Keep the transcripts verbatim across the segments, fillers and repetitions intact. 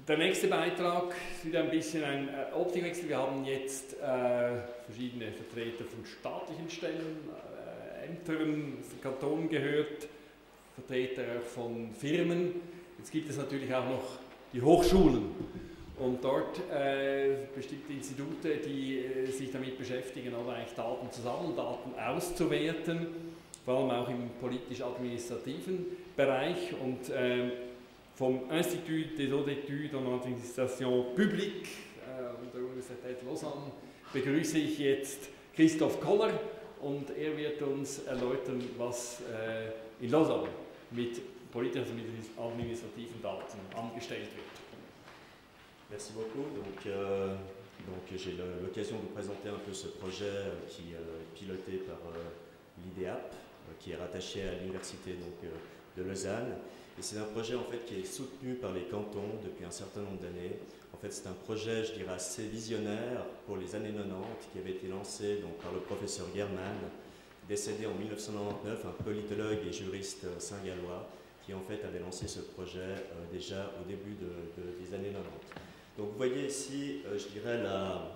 Der nächste Beitrag ist wieder ein bisschen ein äh, Optikwechsel. Wir haben jetzt äh, verschiedene Vertreter von staatlichen Stellen, äh, Ämtern, Kantonen gehört, Vertreter auch von Firmen. Jetzt gibt es natürlich auch noch die Hochschulen und dort äh, bestimmte Institute, die äh, sich damit beschäftigen, also eigentlich Daten zu sammeln, Daten auszuwerten, vor allem auch im politisch-administrativen Bereich. Und äh, vom Institut des Hautes Études en Administration Publique äh, der Universität Lausanne begrüße ich jetzt Christoph Koller und er wird uns erläutern, was äh, in Lausanne mit politisch-administrativen Daten angestellt wird. Merci beaucoup. Donc, euh, donc j'ai l'occasion de vous présenter un peu ce projet qui euh, est piloté par euh, l'I D A P, euh, qui est rattaché à l'université donc, euh, de Lausanne. Et c'est un projet en fait qui est soutenu par les cantons depuis un certain nombre d'années. En fait, c'est un projet, je dirais, assez visionnaire pour les années quatre-vingt-dix qui avait été lancé donc, par le professeur German, décédé en mille neuf cent quatre-vingt-dix, un politologue et juriste saint-gallois qui en fait avait lancé ce projet euh, déjà au début de, de, des années quatre-vingt-dix. Donc vous voyez ici, euh, je dirais, la,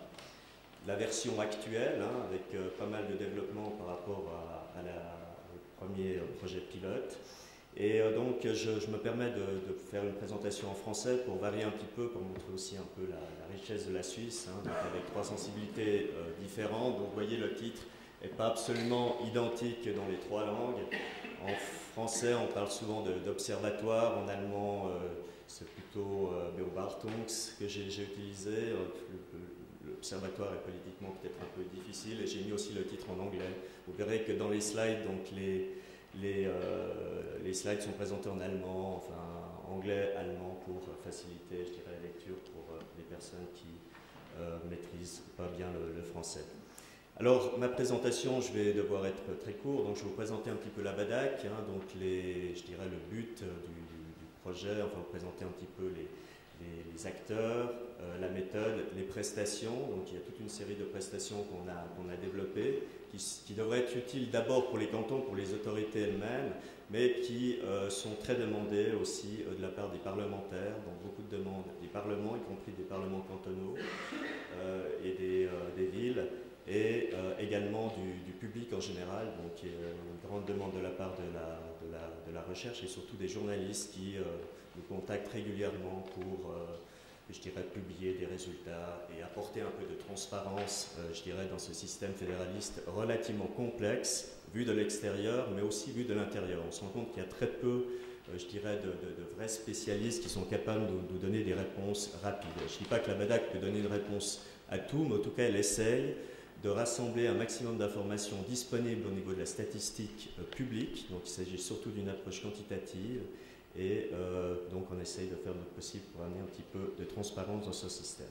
la version actuelle, hein, avec euh, pas mal de développement par rapport à, à la, au premier projet pilote. Et euh, donc je, je me permets de, de faire une présentation en français pour varier un petit peu, pour montrer aussi un peu la, la richesse de la Suisse, hein, donc avec trois sensibilités euh, différentes. Donc vous voyez, le titre n'est pas absolument identique dans les trois langues. En français, on parle souvent d'observatoire, en allemand, euh, c'est plutôt euh, Beobachtungs que j'ai utilisé. L'observatoire est politiquement peut-être un peu difficile, et j'ai mis aussi le titre en anglais. Vous verrez que dans les slides, donc les Les, euh, les slides sont présentés en allemand, enfin anglais, allemand pour faciliter, je dirais, la lecture pour euh, les personnes qui euh, maîtrisent pas bien le, le français. Alors, ma présentation, je vais devoir être très court, donc je vais vous présenter un petit peu la B A D A C, hein, donc les, je dirais le but du, du, du projet, enfin vous présenter un petit peu les, les, les acteurs, euh, la méthode, les prestations. Donc il y a toute une série de prestations qu'on a, qu'on a développées, qui, qui devraient être utiles d'abord pour les cantons, pour les autorités elles-mêmes, mais qui euh, sont très demandées aussi euh, de la part des parlementaires, donc beaucoup de demandes des parlements, y compris des parlements cantonaux euh, et des, euh, des villes, et euh, également du, du public en général, donc il y a une grande demande de la part de la, de la, de la recherche et surtout des journalistes qui euh, nous contactent régulièrement pour euh, je dirais, publier des résultats et apporter un peu de transparence, euh, je dirais, dans ce système fédéraliste relativement complexe, vu de l'extérieur, mais aussi vu de l'intérieur. On se rend compte qu'il y a très peu, euh, je dirais, de, de, de vrais spécialistes qui sont capables de nous donner des réponses rapides. Je ne dis pas que la B A D A C peut donner une réponse à tout, mais en tout cas, elle essaye de rassembler un maximum d'informations disponibles au niveau de la statistique euh, publique. Donc, il s'agit surtout d'une approche quantitative. Et euh, donc on essaye de faire notre possible pour amener un petit peu de transparence dans ce système.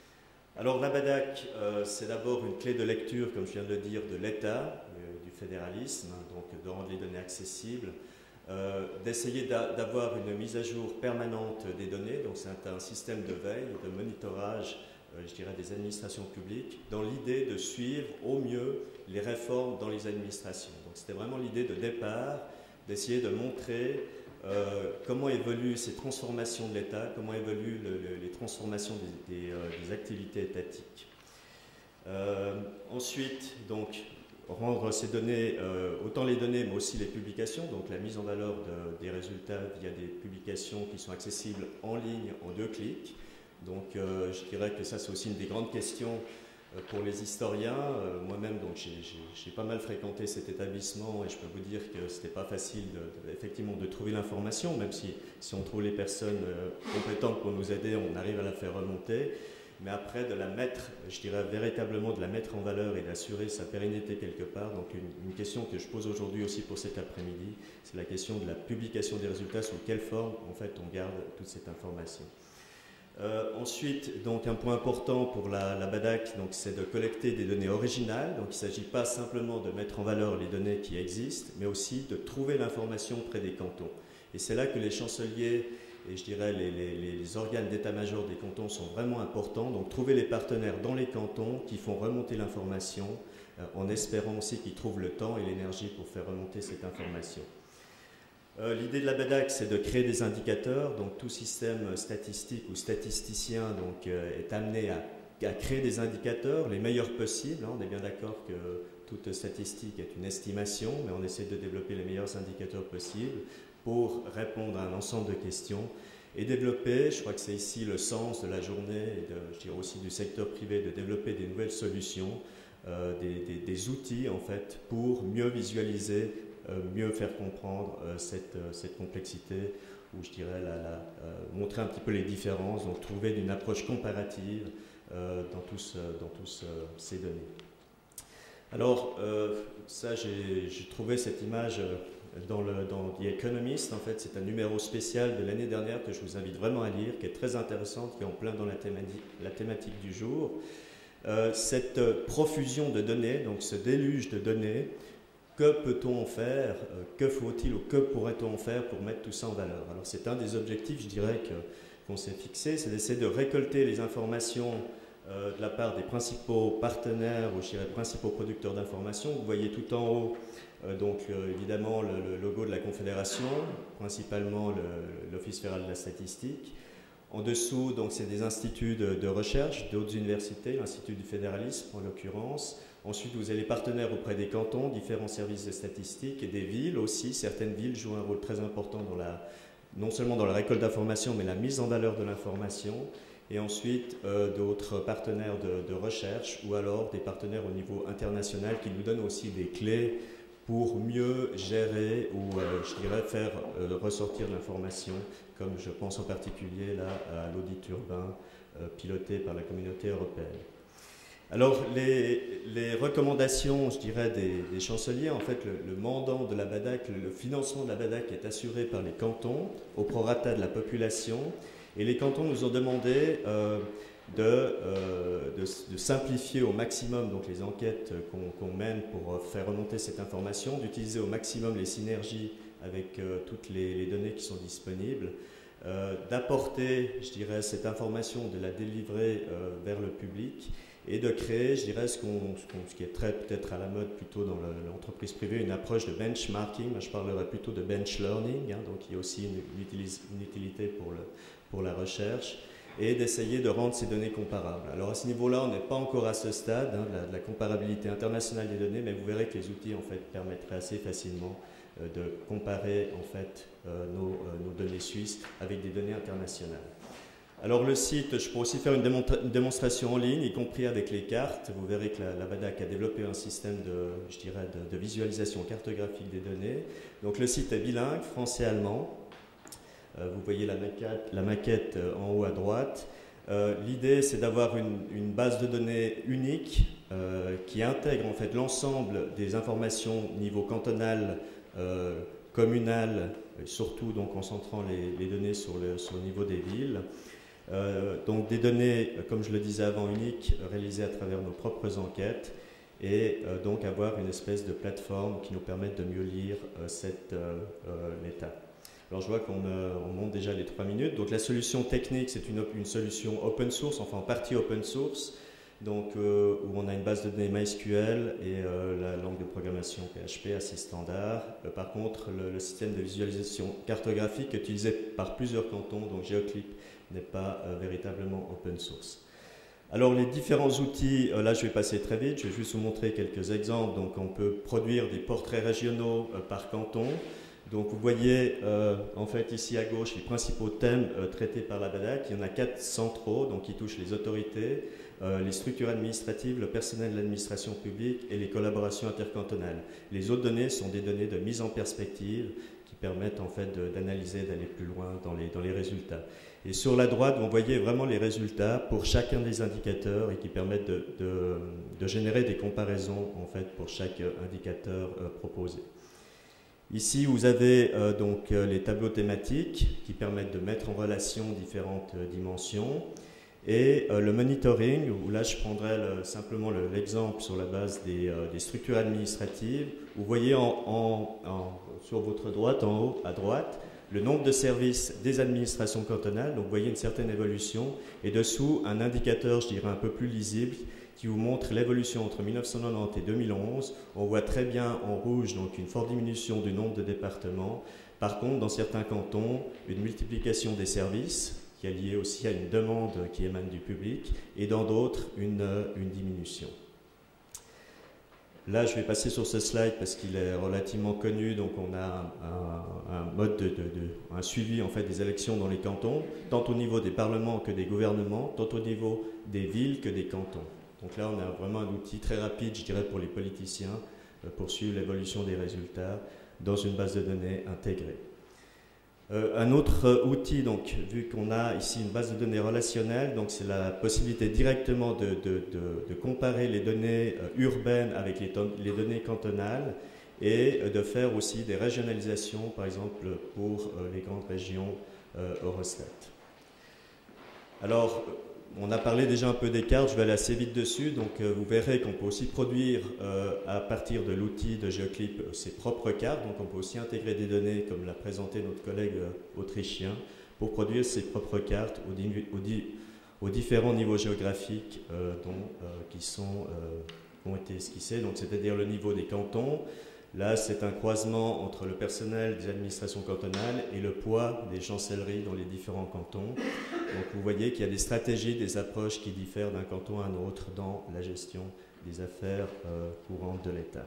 Alors la B A D A C, euh, c'est d'abord une clé de lecture, comme je viens de le dire, de l'État, euh, du fédéralisme, hein, donc de rendre les données accessibles, euh, d'essayer d'avoir une mise à jour permanente des données, donc c'est un, un système de veille, de monitorage, euh, je dirais, des administrations publiques, dans l'idée de suivre au mieux les réformes dans les administrations. Donc c'était vraiment l'idée de départ, d'essayer de montrer Euh, comment évoluent ces transformations de l'État, comment évoluent le, le, les transformations des, des, euh, des activités étatiques. Euh, ensuite, donc, rendre ces données, euh, autant les données, mais aussi les publications, donc la mise en valeur de, des résultats via des publications qui sont accessibles en ligne en deux clics. Donc, euh, je dirais que ça, c'est aussi une des grandes questions pour les historiens. Euh, Moi-même, donc, j'ai pas mal fréquenté cet établissement et je peux vous dire que c'était pas facile de, de, effectivement de trouver l'information, même si, si on trouve les personnes euh, compétentes pour nous aider, on arrive à la faire remonter. Mais après, de la mettre, je dirais véritablement de la mettre en valeur et d'assurer sa pérennité quelque part. Donc une, une question que je pose aujourd'hui aussi pour cet après-midi, c'est la question de la publication des résultats, sous quelle forme en fait on garde toute cette information. Euh, ensuite, donc, un point important pour la, la B A D A C, c'est de collecter des données originales. Donc, il ne s'agit pas simplement de mettre en valeur les données qui existent, mais aussi de trouver l'information près des cantons. Et c'est là que les chanceliers et je dirais les, les, les organes d'état-major des cantons sont vraiment importants. Donc, trouver les partenaires dans les cantons qui font remonter l'information, euh, en espérant aussi qu'ils trouvent le temps et l'énergie pour faire remonter cette information. Euh, L'idée de la B A D A C, c'est de créer des indicateurs. Donc tout système statistique ou statisticien donc, euh, est amené à, à créer des indicateurs les meilleurs possibles. Hein. On est bien d'accord que toute statistique est une estimation, mais on essaie de développer les meilleurs indicateurs possibles pour répondre à un ensemble de questions et développer, je crois que c'est ici le sens de la journée et de, je dirais aussi du secteur privé, de développer des nouvelles solutions, euh, des, des, des outils en fait pour mieux visualiser, euh, mieux faire comprendre euh, cette, euh, cette complexité, ou je dirais la, la, euh, montrer un petit peu les différences, donc trouver une approche comparative euh, dans tous, dans tous euh, ces données. Alors euh, ça, j'ai trouvé cette image euh, dans, le, dans The Economist. En fait, c'est un numéro spécial de l'année dernière que je vous invite vraiment à lire, qui est très intéressante, qui est en plein dans la thématique, la thématique du jour. Euh, cette profusion de données, donc ce déluge de données, que peut-on en faire, euh, que faut-il ou que pourrait-on en faire pour mettre tout ça en valeur? Alors c'est un des objectifs, je dirais, qu'on s'est fixé, c'est d'essayer de récolter les informations Euh, de la part des principaux partenaires, ou je dirais principaux producteurs d'informations. Vous voyez tout en haut, euh, donc euh, évidemment le, le logo de la Confédération, principalement l'Office fédéral de la statistique. En dessous, donc c'est des instituts de, de recherche, d'autres universités, l'Institut du fédéralisme en l'occurrence. Ensuite, vous avez les partenaires auprès des cantons, différents services de statistiques et des villes aussi. Certaines villes jouent un rôle très important dans la, non seulement dans la récolte d'informations, mais la mise en valeur de l'information. Et ensuite euh, d'autres partenaires de, de recherche, ou alors des partenaires au niveau international qui nous donnent aussi des clés pour mieux gérer ou, euh, je dirais, faire euh, ressortir l'information, comme je pense en particulier là, à l'audit urbain euh, piloté par la communauté européenne. Alors, les, les recommandations, je dirais, des, des chanceliers, en fait, le, le mandant de la B A D A C, le, le financement de la B A D A C est assuré par les cantons au prorata de la population. Et les cantons nous ont demandé euh, de, euh, de, de simplifier au maximum donc, les enquêtes qu'on qu'on mène pour faire remonter cette information, d'utiliser au maximum les synergies avec euh, toutes les, les données qui sont disponibles, euh, d'apporter, je dirais, cette information, de la délivrer euh, vers le public et de créer, je dirais, ce, qu'on, ce, qu'on, ce qui est très peut-être à la mode plutôt dans l'entreprise privée, une approche de benchmarking. Moi, je parlerais plutôt de bench learning, hein, donc il y a aussi une, une, utilis, une utilité pour le pour la recherche, et d'essayer de rendre ces données comparables. Alors à ce niveau-là, on n'est pas encore à ce stade hein, de, la, de la comparabilité internationale des données, mais vous verrez que les outils en fait, permettraient assez facilement euh, de comparer en fait, euh, nos, euh, nos données suisses avec des données internationales. Alors le site, je pourrais aussi faire une, démonstra une démonstration en ligne, y compris avec les cartes. Vous verrez que la, la B A D A C a développé un système de, je dirais, de, de visualisation cartographique des données. Donc le site est bilingue, français-allemand. Euh, vous voyez la maquette, la maquette euh, en haut à droite. Euh, L'idée, c'est d'avoir une, une base de données unique euh, qui intègre en fait l'ensemble des informations niveau cantonal, euh, communal, surtout donc en centrant les, les données sur le, sur le niveau des villes. Euh, donc des données, comme je le disais avant, uniques, réalisées à travers nos propres enquêtes, et euh, donc avoir une espèce de plateforme qui nous permette de mieux lire euh, cette euh, euh, méta. Alors je vois qu'on euh, monte déjà les trois minutes. Donc la solution technique, c'est une, une solution open source, enfin en partie open source, donc, euh, où on a une base de données MySQL et euh, la langue de programmation P H P assez standard. Euh, par contre, le, le système de visualisation cartographique utilisé par plusieurs cantons, donc GeoClip, n'est pas euh, véritablement open source. Alors les différents outils, euh, là je vais passer très vite, je vais juste vous montrer quelques exemples. Donc on peut produire des portraits régionaux euh, par canton. Donc vous voyez euh, en fait ici à gauche les principaux thèmes euh, traités par la B A D A C. Il y en a quatre centraux, donc qui touchent les autorités, euh, les structures administratives, le personnel de l'administration publique et les collaborations intercantonales. Les autres données sont des données de mise en perspective qui permettent en fait d'analyser, d'aller plus loin dans les, dans les résultats. Et sur la droite, vous voyez vraiment les résultats pour chacun des indicateurs et qui permettent de, de, de générer des comparaisons en fait pour chaque indicateur euh, proposé. Ici, vous avez euh, donc euh, les tableaux thématiques qui permettent de mettre en relation différentes euh, dimensions, et euh, le monitoring, où là je prendrai le, simplement l'exemple sur la base des, euh, des structures administratives. Vous voyez en, en, en, sur votre droite, en haut à droite, le nombre de services des administrations cantonales. Donc vous voyez une certaine évolution, et dessous un indicateur, je dirais un peu plus lisible, qui vous montre l'évolution entre mille neuf cent quatre-vingt-dix et deux mille onze. On voit très bien en rouge donc une forte diminution du nombre de départements. Par contre, dans certains cantons, une multiplication des services qui est liée aussi à une demande qui émane du public, et dans d'autres, une, une diminution. Là, je vais passer sur ce slide parce qu'il est relativement connu. Donc, on a un, un mode de, de, de un suivi en fait des élections dans les cantons, tant au niveau des parlements que des gouvernements, tant au niveau des villes que des cantons. Donc là, on a vraiment un outil très rapide, je dirais, pour les politiciens pour suivre l'évolution des résultats dans une base de données intégrée. Euh, un autre outil, donc, vu qu'on a ici une base de données relationnelle, donc c'est la possibilité directement de, de, de, de comparer les données euh, urbaines avec les, les données cantonales et euh, de faire aussi des régionalisations, par exemple pour euh, les grandes régions euh, Eurostat. Alors, on a parlé déjà un peu des cartes, je vais aller assez vite dessus, donc euh, vous verrez qu'on peut aussi produire euh, à partir de l'outil de Geoclip euh, ses propres cartes, donc on peut aussi intégrer des données comme l'a présenté notre collègue euh, autrichien pour produire ses propres cartes aux, di aux, di aux différents niveaux géographiques euh, dont, euh, qui sont, euh, ont été esquissés, donc c'est-à-dire le niveau des cantons. Là, c'est un croisement entre le personnel des administrations cantonales et le poids des chancelleries dans les différents cantons. Donc vous voyez qu'il y a des stratégies, des approches qui diffèrent d'un canton à un autre dans la gestion des affaires euh, courantes de l'État.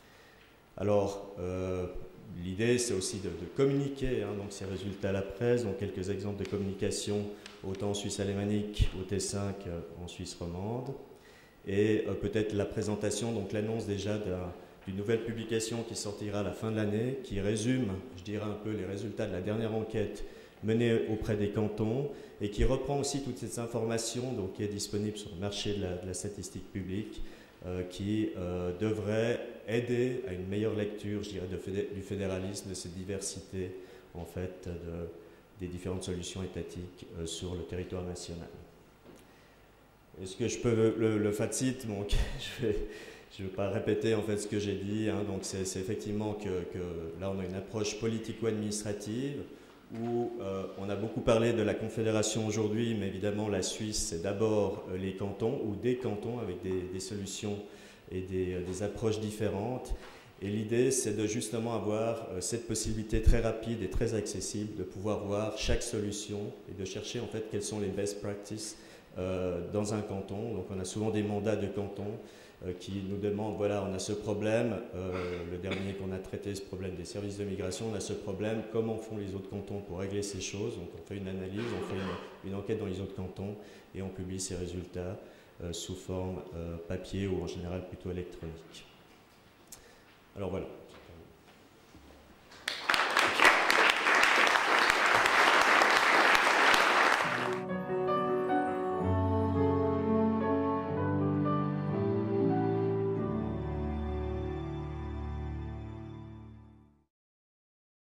Alors, euh, l'idée, c'est aussi de, de communiquer hein, donc ces résultats à la presse, donc quelques exemples de communication autant en Suisse alémanique, au T cinq, euh, en Suisse romande, et euh, peut-être la présentation, donc l'annonce déjà d'un une nouvelle publication qui sortira à la fin de l'année, qui résume, je dirais un peu, les résultats de la dernière enquête menée auprès des cantons et qui reprend aussi toutes ces informations donc, qui est disponible sur le marché de la, de la statistique publique, euh, qui euh, devrait aider à une meilleure lecture, je dirais, de fédé du fédéralisme, de cette diversité en fait, de, des différentes solutions étatiques euh, sur le territoire national. Est-ce que je peux le, le F A T S I T, donc je vais... Je ne vais pas répéter en fait ce que j'ai dit, hein. Donc c'est effectivement que, que là on a une approche politico-administrative où euh, on a beaucoup parlé de la confédération aujourd'hui, mais évidemment la Suisse c'est d'abord euh, les cantons ou des cantons avec des, des solutions et des, euh, des approches différentes. Et l'idée c'est de justement avoir euh, cette possibilité très rapide et très accessible de pouvoir voir chaque solution et de chercher en fait quelles sont les best practices euh, dans un canton. Donc on a souvent des mandats de canton qui nous demande, voilà, on a ce problème, euh, le dernier qu'on a traité, ce problème des services de migration, on a ce problème, comment font les autres cantons pour régler ces choses? Donc on fait une analyse, on fait une, une enquête dans les autres cantons et on publie ces résultats euh, sous forme euh, papier ou en général plutôt électronique. Alors voilà,